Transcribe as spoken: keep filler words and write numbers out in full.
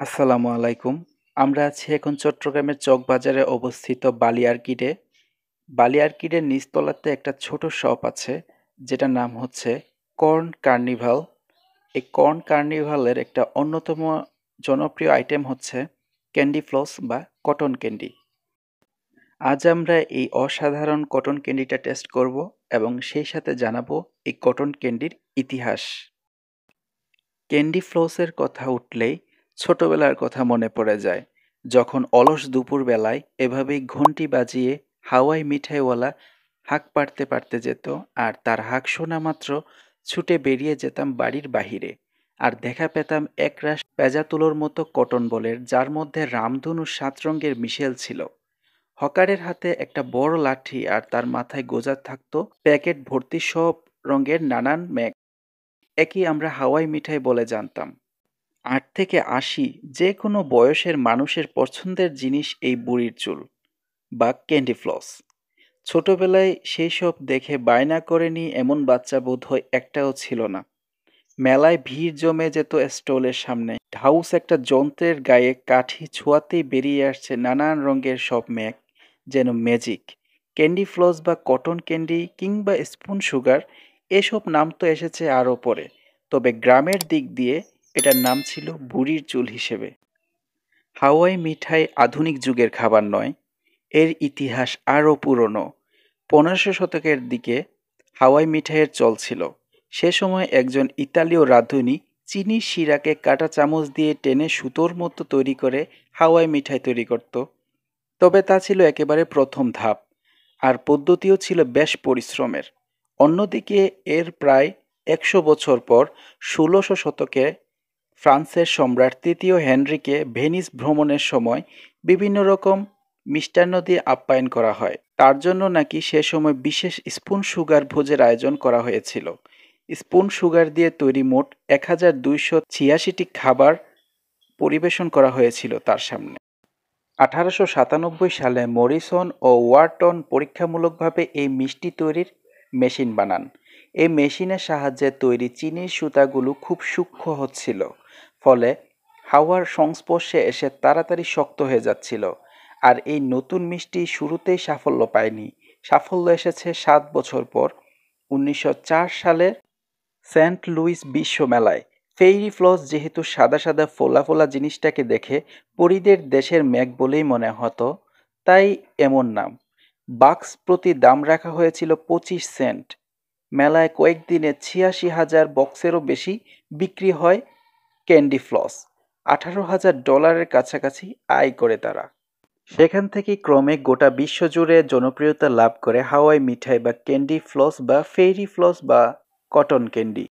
আসসালামু আলাইকুম। আমরা আছি এখন চট্টগ্রামের চকবাজারে অবস্থিত বালিয়ারকিডে। বালিয়ারকিডের নিচতলাতে একটা ছোট শপ আছে যেটার নাম হচ্ছে কর্ন কার্নিভাল। এই কর্ন কার্নিভালের একটা অন্যতম জনপ্রিয় আইটেম হচ্ছে ক্যান্ডি ফ্লস বা কটন ক্যান্ডি। আজ আমরা এই অসাধারণ কটন ক্যান্ডিটা টেস্ট করব এবং সেই সাথে জানাবো এই কটন ক্যান্ডির ইতিহাস। ক্যান্ডি ফ্লসের কথা উঠলেই ছোটবেলার কথা মনে পড়ে যায়, যখন অলস দুপুরবেলায় এভাবেই ঘন্টি বাজিয়ে হাওয়াই মিঠাইওয়ালা হাঁক পাড়তে পারতে যেত, আর তার হাঁক শোনা মাত্র ছুটে বেরিয়ে যেতাম বাড়ির বাহিরে। আর দেখা পেতাম একরাশ পেঁজা তুলোর মতো কটন বলের, যার মধ্যে রামধনু সাত রঙের মিশেল ছিল। হকারের হাতে একটা বড় লাঠি আর তার মাথায় গোজা থাকতো প্যাকেট ভর্তি সব রঙের নানান ম্যাগ। একই আমরা হাওয়াই মিঠাই বলে জানতাম। আট থেকে আশি যে কোনো বয়সের মানুষের পছন্দের জিনিস এই বুড়ির চুল বা ক্যান্ডি ফ্লস। ছোটবেলায় সেই সব দেখে বায়না করেনি এমন বাচ্চা বোধহয় একটাও ছিল না। মেলায় ভিড় জমে যেত স্টলের সামনে, ঢাউস একটা যন্ত্রের গায়ে কাঠি ছোঁয়াতেই বেরিয়ে আসছে নানান রঙের সব ম্যাগ, যেন ম্যাজিক। ক্যান্ডি ফ্লস বা কটন ক্যান্ডি কিংবা স্পুন সুগার, এসব নাম তো এসেছে আরও পরে, তবে গ্রামের দিক দিয়ে এটার নাম ছিল বুড়ির চুল হিসেবে। হাওয়াই মিঠাই আধুনিক যুগের খাবার নয়, এর ইতিহাস আরও পুরনো। পনেরোশো শতকের দিকে হাওয়াই মিঠাইয়ের চল ছিল। সে সময় একজন ইতালীয় রাঁধুনি চিনির শিরাকে কাঁটা চামচ দিয়ে টেনে সুতোর মতো তৈরি করে হাওয়াই মিঠাই তৈরি করত। তবে তা ছিল একেবারে প্রথম ধাপ, আর পদ্ধতিও ছিল বেশ পরিশ্রমের। অন্যদিকে এর প্রায় একশো বছর পর ষোলোশো শতকে ফ্রান্সের সম্রাট তৃতীয় হেনরিকে ভেনিস ভ্রমণের সময় বিভিন্ন রকম মিষ্টান্ন দিয়ে আপ্যায়ন করা হয়। তার জন্য নাকি সে সময় বিশেষ স্পুন সুগার ভোজের আয়োজন করা হয়েছিল। স্পুন সুগার দিয়ে তৈরি মোট এক হাজার দুইশো ছিয়াশিটি খাবার পরিবেশন করা হয়েছিল তার সামনে। আঠারোশো সাতানব্বই সালে মরিসন ও ওয়াটন পরীক্ষামূলকভাবে এই মিষ্টি তৈরির মেশিন বানান। এই মেশিনের সাহায্যে তৈরি চিনির সুতাগুলো খুব সূক্ষ্ম হচ্ছিল, ফলে হাওয়ার সংস্পর্শে এসে তাড়াতাড়ি শক্ত হয়ে যাচ্ছিল। আর এই নতুন মিষ্টি শুরুতেই সাফল্য পায়নি। সাফল্য এসেছে সাত বছর পর, উনিশশো চার সালের সেন্ট লুইস বিশ্ব মেলায়। ফেইরি ফ্লস যেহেতু সাদা সাদা ফোলা ফোলা জিনিসটাকে দেখে পরীদের দেশের মেঘ বলেই মনে হতো, তাই এমন নাম। বাক্স প্রতি দাম রাখা হয়েছিল পঁচিশ সেন্ট। মেলায় কয়েকদিনে ছিয়াশি হাজার বক্সেরও বেশি বিক্রি হয় ক্যান্ডি ফ্লস। আঠারো হাজার ডলারের কাছাকাছি আয় করে তারা। সেখান থেকে ক্রমে গোটা বিশ্বজুড়ে জনপ্রিয়তা লাভ করে হাওয়াই মিঠাই বা ক্যান্ডি ফ্লস বা ফেইরি ফ্লস বা কটন ক্যান্ডি।